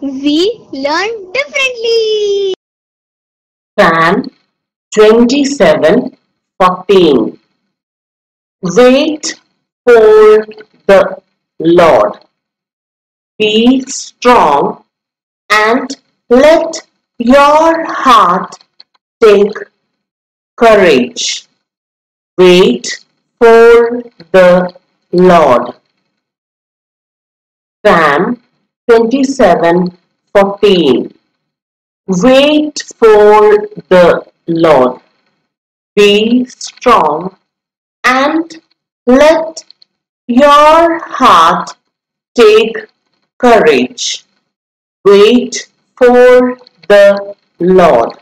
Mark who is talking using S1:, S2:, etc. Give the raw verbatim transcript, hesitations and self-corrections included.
S1: we learn differently.
S2: Psalm twenty-seven fourteen. Wait for the Lord. Be strong and let your heart take courage. Wait for the Lord. Psalm twenty-seven fourteen. Wait for the Lord. Be strong and let your heart take courage. Wait for the Lord.